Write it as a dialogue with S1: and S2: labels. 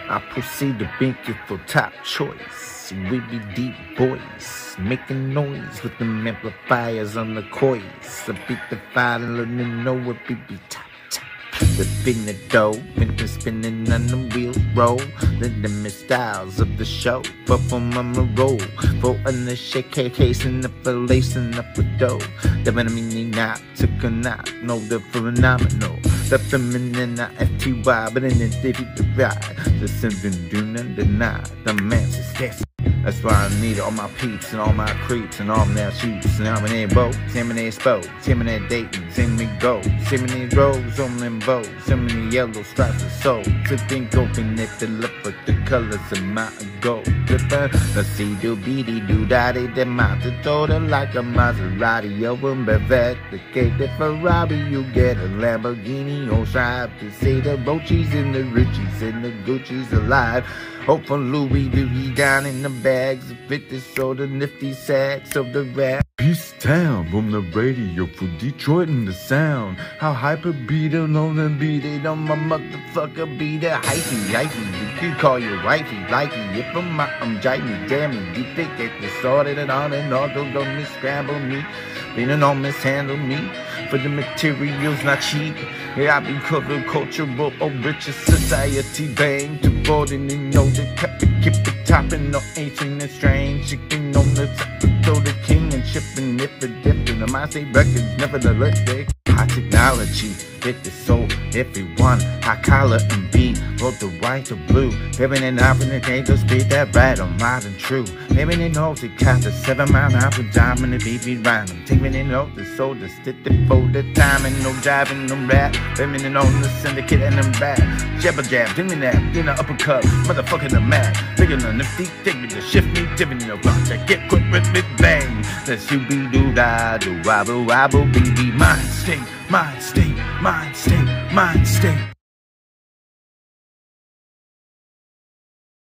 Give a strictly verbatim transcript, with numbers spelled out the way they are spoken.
S1: I proceed to bank it for top choice. We be deep boys, making noise with them amplifiers on the coils. I beat the fire and let them know what we be top. The spin the dough, been spinning on the wheels roll. Then the styles of the show, perform on the roll. For on the shake case and the fillation up the dough. The meaning not took a knock, no the phenomenal. The feminine F T Y, but in the city to ride. The something do not deny, the man's is guessing. That's why I need all my peeps and all my creeps and all their shoots. And I'm in their boat, same in their spoke, same in their dating, same in go, same in their rose, on them bows, same in the yellow stripes of soul. To think open if they look at the colors of my gold. Let's see, do beady do daddy, the mountain total like a Maserati. Over Bevet, the cake, the Ferrari, you get a Lamborghini or stripe to say the Roachies and the Richies and the Gucci's alive. Hope for Louis, Louis down in the bags of fifty, so the Nifty sacks of the rap.
S2: Peace town from the radio for Detroit and the sound. How hyper beat it on the beat it on my motherfucker beat it. Hyphy, hyphy, you can call your wifey, likey. If I'm out, I'm jiving, damn it. You think it was sorted and on and all, don't don't miscramble me. Leaning on mishandle me. For the materials not cheap. Yeah, I be covered cultural or richer society. Bang to board and you know the kept it, keep it topping. No ancient and strange. Chicken on the top, throw the king and shipping it for dipping. The MindState records, nevertheless, they high technology. Hit the soul, everyone, high collar and beat. Both the white, the blue. Living in African angels, speed that right on loud and true. Living in all the cats, the seven mile an hour diamond, the baby rhyming. Taking in all the soul, the stick, the fold, the timing, no driving, no rap. Living in on the syndicate and them back. Jabba jab, give me that, in the uppercut, motherfucking the mad. Bigger than Nifty, take me to shift me, dipping in the rock, that get quick with me, bang. Let's you be do da, do wobble, wobble, baby, MindState, MindState, MindState, MindState.